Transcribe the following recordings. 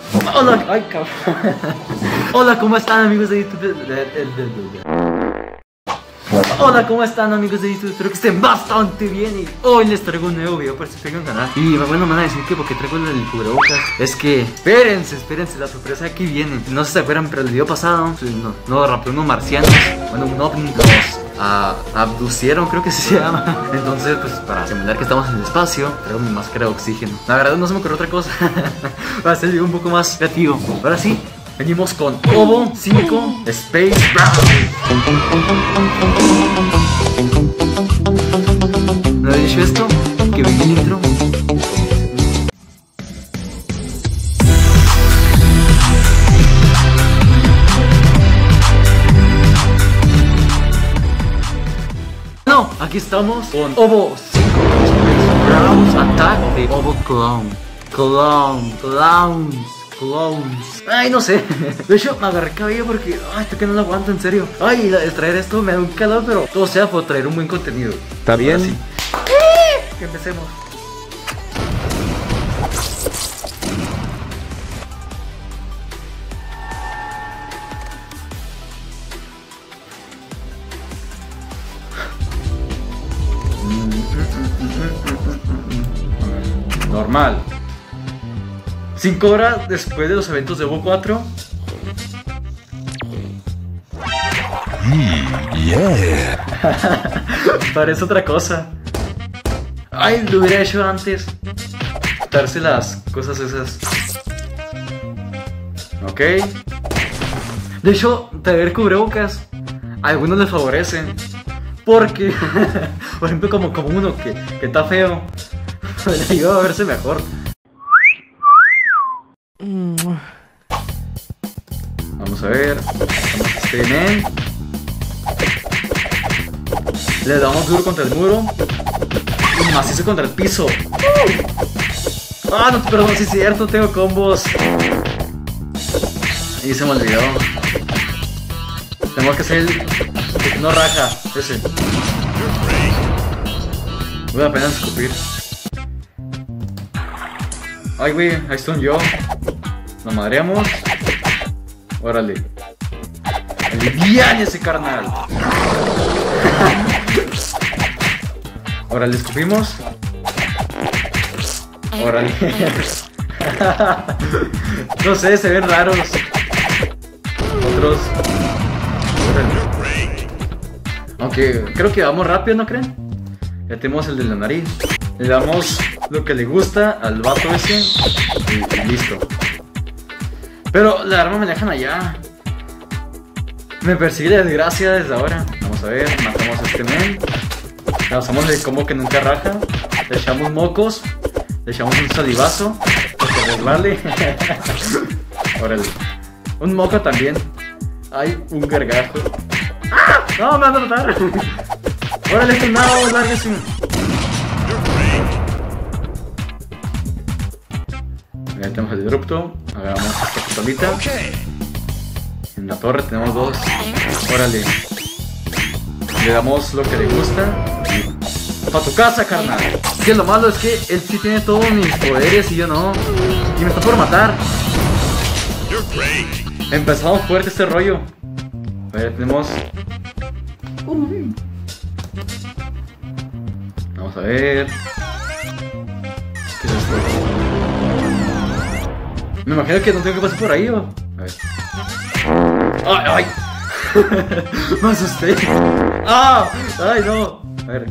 Hola, ay, cabrón. Hola, ¿cómo están amigos de YouTube? Hola, ¿cómo están amigos de YouTube? Espero que estén bastante bien y hoy les traigo un nuevo video para este canal. Y bueno, me van a decir que porque traigo el cubrebocas. Es que, espérense, la sorpresa aquí viene. No sé si se acuerdan, pero el video pasado no rapé unos marcianos. Bueno, un ovni abducieron, creo que se llama. Entonces, pues para simular que estamos en el espacio, traigo mi máscara de oxígeno. La verdad no se me ocurrió otra cosa. Va a ser el video un poco más creativo. Ahora sí, venimos con Ovo 5 Space Brown. ¿No he dicho esto? Que venga el intro. No, aquí estamos con Ovo 5 Space Browns Attack de Ovo Clones. Ay, no sé. De hecho, me agarré cabello porque esto que no lo aguanto, en serio. Ay, el traer esto me da un calor, pero todo sea por traer un buen contenido. ¿Está bien? Sí. Que empecemos. Normal. 5 horas después de los eventos de Evo 4. Yeah. Parece otra cosa. Ay, lo hubiera hecho antes. Quitarse las cosas esas. Ok. De hecho, traer cubrebocas a algunos les favorecen. Porque, por ejemplo, como uno que está feo, le ayuda a verse mejor. Vamos a ver. Le damos duro contra el muro y macizo contra el piso. No, perdón, sí es cierto, tengo combos. Y se me olvidó. Tengo que hacer el... No raja, ese. Voy a apenas escupir. Ay, güey, ahí estoy yo. Lo madreamos. Órale. Aliviane ese carnal. Órale, escupimos. Órale. No sé, se ven raros. Otros. Órale. Aunque creo que vamos rápido, ¿no creen? Ya tenemos el de la nariz. Le damos lo que le gusta al vato ese y listo. Pero la arma me la dejan allá. Me persigue la desgracia desde ahora. Vamos a ver, matamos a este men. Lanzamos el combo que nunca raja. Le echamos mocos. Le echamos un salivazo para arreglarle. Órale. Un moco también. Hay un gargajo. No, me van a matar. Órale, este nado, lárguese. Ya tenemos el disrupto. Agarramos esta pistolita. En la torre tenemos dos. Órale. Le damos lo que le gusta. ¡Pa' tu casa, carnal! Que lo malo es que él sí tiene todos mis poderes y yo no. Y me está por matar. Empezamos fuerte este rollo. A ver, tenemos... Vamos a ver... ¿Qué es esto? Me imagino que no tengo que pasar por ahí, ¿o? A ver. ¡Ay, ay! Me asusté. ¡Ay, no! A ver.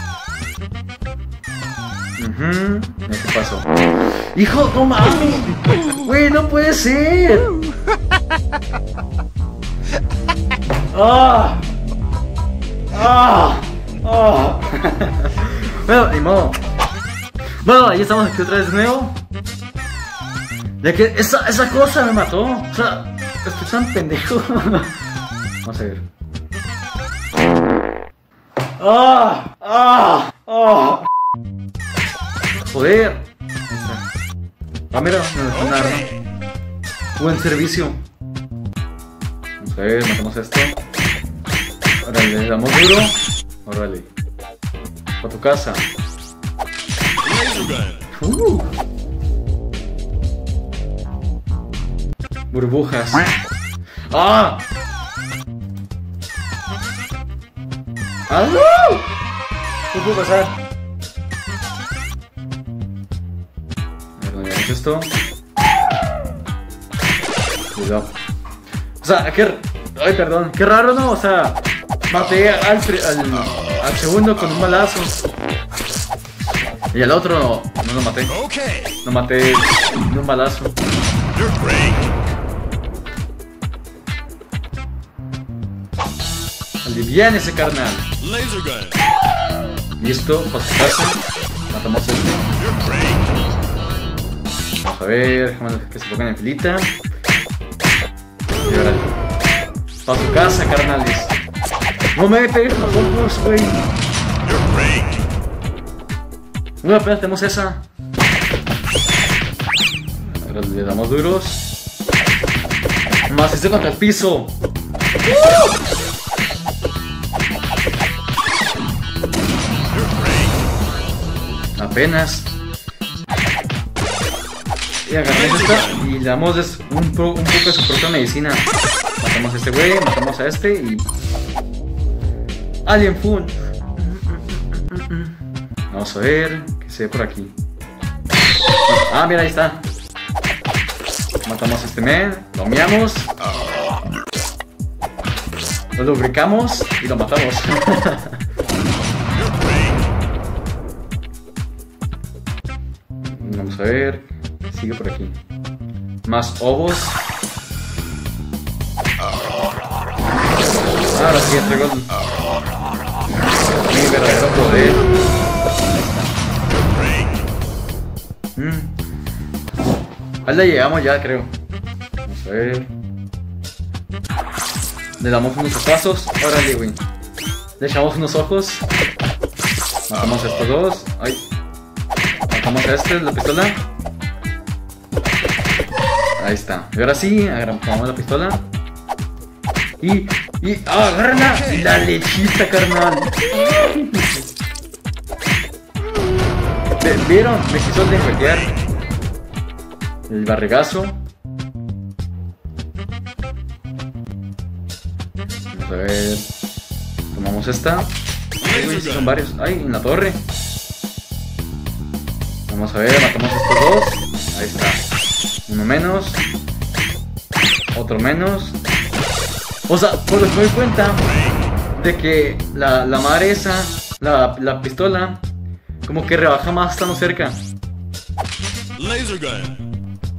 ¿Qué pasó? ¡Hijo, no mames! ¡Güey, no puede ser! Bueno, ni modo. Bueno, ahí estamos aquí otra vez de nuevo. Ya que esa cosa me mató. O sea, estoy tan pendejo. Vamos a ver. Joder. Mira, me dejó un arma. Buen servicio. Vamos a ver, matamos esto. Órale, le damos duro. Órale. A tu casa. Burbujas. ¡Ah! ¡Ah, no! ¿Qué puede pasar? A ver, ¿dónde vemos esto? Cuidado. O sea, qué... Ay, perdón. Qué raro, ¿no? O sea, maté al segundo con un balazo. Y al otro no lo maté. Lo maté de un balazo. Alivian ese carnal. Listo, para su casa. Matamos este. Vamos a ver, déjame que se pongan en filita. Y ahora para su casa, carnales. No me pegues los ojos, güey. Muy apenas tenemos esa. Ahora le damos duros. Más este contra el piso. Apenas. Y agarramos esta y le damos un poco de su propia medicina. Matamos a este güey, matamos a este y... Alien Full. Vamos a ver qué se ve por aquí. Ah, mira, ahí está. Matamos a este men, lo meamos, lo lubricamos y lo matamos. Vamos a ver, sigue por aquí. Más ovos. Ahora sí, traigo mi verdadero poder. Ahí la llegamos ya, creo. Vamos a ver. Le damos unos pasos. Órale, güey. Le echamos unos ojos. Matamos a estos dos. Ay. Matamos a este, la pistola. Ahí está. Y ahora sí, agarramos la pistola. Y agárrala. La lechita, carnal. ¿Vieron? Me quiso lengüetear. El barrigazo. Vamos a ver. Tomamos esta. Ay, güey, son varios. Ay, en la torre. Vamos a ver, matamos a estos dos. Ahí está. Uno menos. Otro menos. O sea, por lo que me doy cuenta de que la madre esa, la pistola, como que rebaja más estando cerca. Laser gun.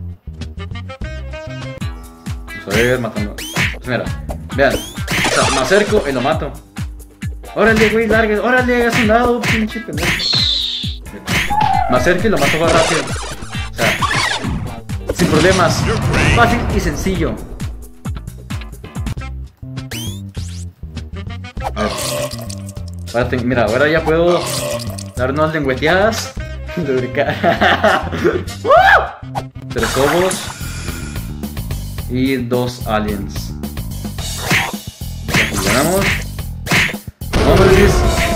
Vamos a ver, matando. Mira, vean. O sea, me acerco y lo mato. Órale, güey, largue. Órale, hagas un lado, pinche pendejo. Me acerco y lo mato más rápido. O sea, sin problemas. Fácil y sencillo. A ver. Ahora mira, ahora ya puedo dar unas lengüeteadas. Lubricar. 3 ovos. Y 2 aliens. Ganamos. Vamos, Luis.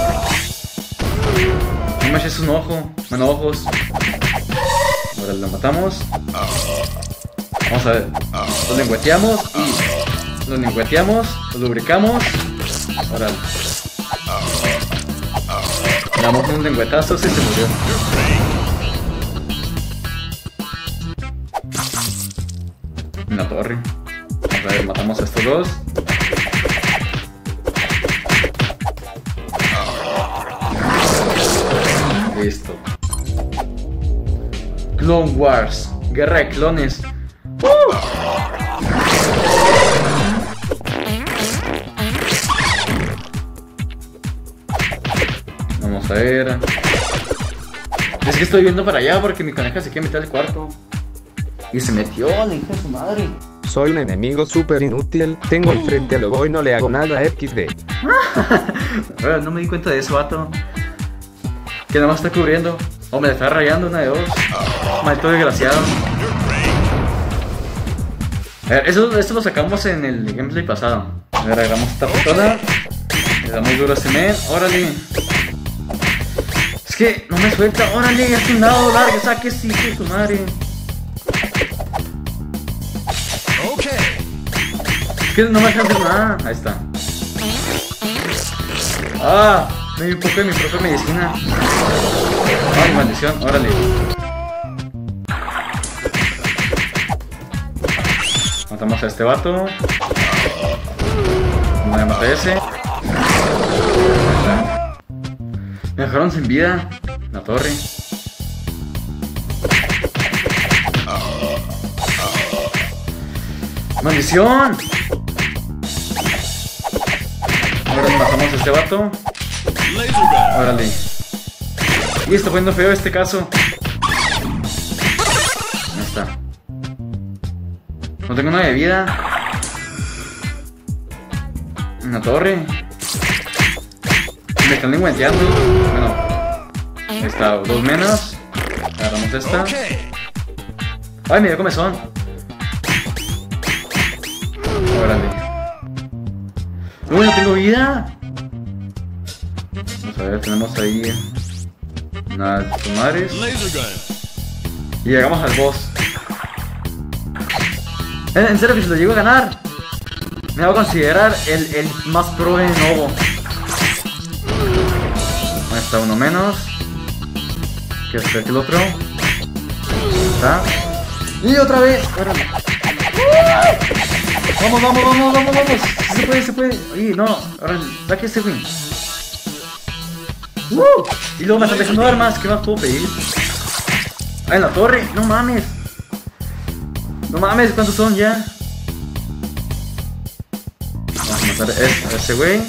No me eches un ojo. Bueno, ojos. Ahora lo matamos. Vamos a ver. Lo lengüeteamos y lo lengüeteamos. Lo lubricamos. Ahora. Le damos un lengüetazo y se murió. En la torre. A ver, matamos a estos dos. Listo. Clone Wars. Guerra de clones. Vamos a ver. Es que estoy viendo para allá porque mi coneja se quiere meter al cuarto. Y se metió, le dije a su madre. Soy un enemigo súper inútil. Tengo enfrente a Lobo y no le hago nada a XD. No me di cuenta de eso, vato. Que nada más está cubriendo. O me la está rayando una de dos. Maldito desgraciado. A ver, esto lo sacamos en el gameplay pasado. A ver, agarramos esta pistola. Le damos duro a ese men. Órale. Es que no me suelta. Órale, hace un lado largo. Saque, sí, que su madre. Es que no me dejan hacer nada. Ahí está. Ah, me di un poco de mi propia medicina. Ay, maldición, órale. Matamos a este vato. No me maté a ese. Me dejaron sin vida. La torre. ¡Maldición! Ahora nos matamos a este vato. Órale. Y está poniendo feo este caso. Ahí está. No tengo nada de vida. Una torre. Me están lengüenteando. Bueno. Ahí está, 2 menos. Agarramos esta. Ay, me dio comezón. Órale. Uy, no tengo vida. Vamos a ver, tenemos ahí unas tomares. Y llegamos al boss. En serio que si lo llego a ganar, me voy a considerar el más pro en Novo. Ahí está uno menos. Que es el otro. Ahí está. Y otra vez. Órale. Vamos, vamos, vamos, vamos, vamos. Se puede, se puede. Oye, no. Ahora, saque ese win. Y luego me están dejando armas. ¿Qué más puedo pedir? Ah, en la torre. No mames. No mames, ¿cuántos son ya? Vamos a matar a ese güey.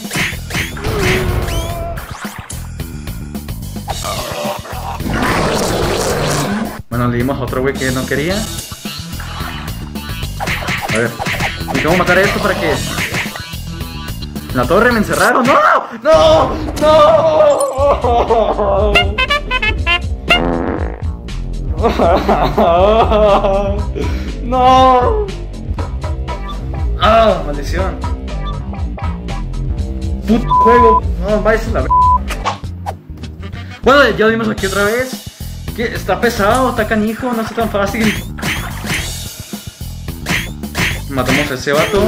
Bueno, le dimos a otro güey que no quería. A ver. Y tengo que matar a esto para que... En la torre me encerraron. ¡No! ¡No! ¡No! ¡No! ¡Ah! ¡Maldición! ¡Puto juego! No, vayas a la... Bueno, ya lo vimos aquí otra vez. Que está pesado, está canijo, no está tan fácil. Matamos a ese vato.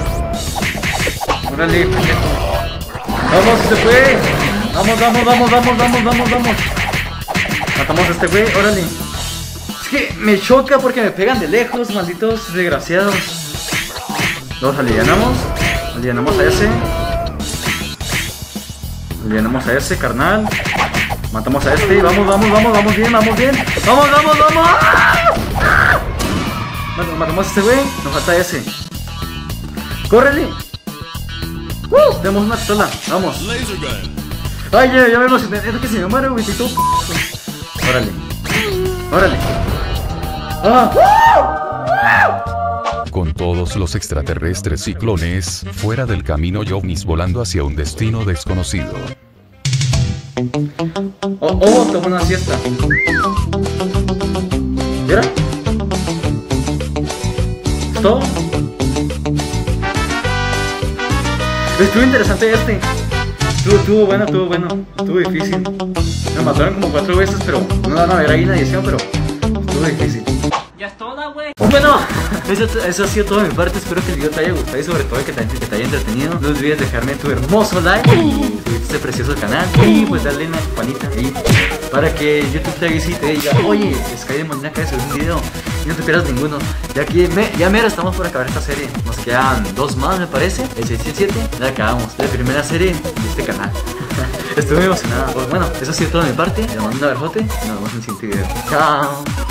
Órale, vamos, se fue. Vamos, vamos, vamos, vamos, vamos, vamos, vamos. Matamos a este güey, órale. Es que me choca porque me pegan de lejos, malditos desgraciados. Los alivianamos. Alivianamos a ese. Alivianamos a ese, carnal. Matamos a este. Vamos, vamos, vamos, vamos bien, vamos bien. Vamos, vamos, vamos. Matamos a este güey. Nos falta ese. ¡Córrele! Tenemos una pistola. Vamos. Ay, ya me emocioné. Es que se me muere, güey. Órale. Órale. Con todos los extraterrestres y clones fuera del camino y ovnis volando hacia un destino desconocido. Tomó una siesta. ¿Y ahora? ¿Es todo? Estuvo interesante este. Estuvo bueno, estuvo bueno. Estuvo difícil. Me mataron como 4 veces, pero no van a ver ahí nadie, pero estuvo difícil. Ya es toda, güey. Bueno, eso ha sido todo de mi parte. Espero que el video te haya gustado y sobre todo que te haya entretenido. No olvides dejarme tu hermoso like y este precioso canal. Y pues darle una campanita ahí para que YouTube te avise y te diga: oye, Sky de Molina acaba de subir un video y no te pierdas ninguno. Ya que ya mero estamos por acabar esta serie. Nos quedan 2 más, me parece. El 6 y el 7. Ya acabamos la primera serie de este canal. Estoy muy emocionado. Pues bueno, eso ha sido todo de mi parte. Le mando un abrazote y nos vemos en el siguiente video. Chao.